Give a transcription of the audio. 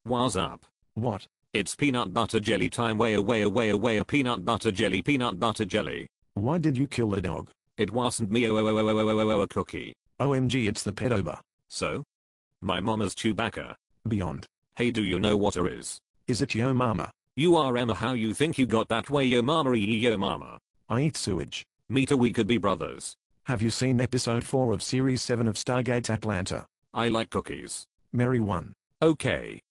What's up? What? It's peanut butter jelly time. Way a peanut butter jelly. Why did you kill the dog? It wasn't me. Oh, a cookie. OMG, it's the pedoba. So? My mama's Chewbacca. Beyond. Hey, do you know what a is? Is it yo mama? You are Emma. How you think you got that way? Yo mama. I eat sewage. Me too, we could be brothers. Have you seen episode 4 of series 7 of Stargate Atlanta? I like cookies. Mary 1. Okay.